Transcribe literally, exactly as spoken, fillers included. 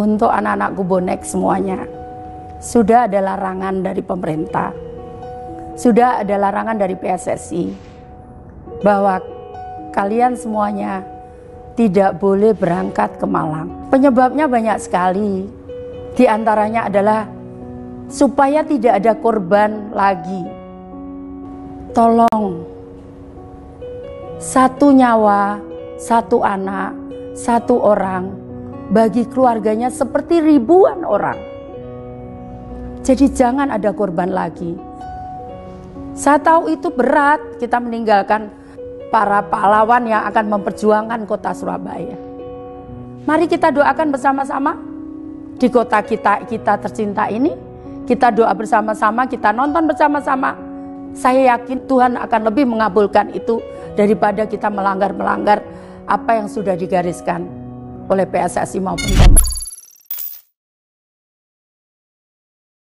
untuk anak-anakku bonek semuanya. Sudah ada larangan dari pemerintah, sudah ada larangan dari P S S I bahwa kalian semuanya tidak boleh berangkat ke Malang. Penyebabnya banyak sekali. Di antaranya adalah supaya tidak ada korban lagi. Tolong, satu nyawa, satu anak, satu orang, bagi keluarganya seperti ribuan orang. Jadi jangan ada korban lagi. Saya tahu itu berat kita meninggalkan para pahlawan yang akan memperjuangkan kota Surabaya. Mari kita doakan bersama-sama di kota kita kita tercinta ini. Kita doa bersama-sama, kita nonton bersama-sama. Saya yakin Tuhan akan lebih mengabulkan itu daripada kita melanggar-melanggar apa yang sudah digariskan oleh P S S I maupun pemerintah.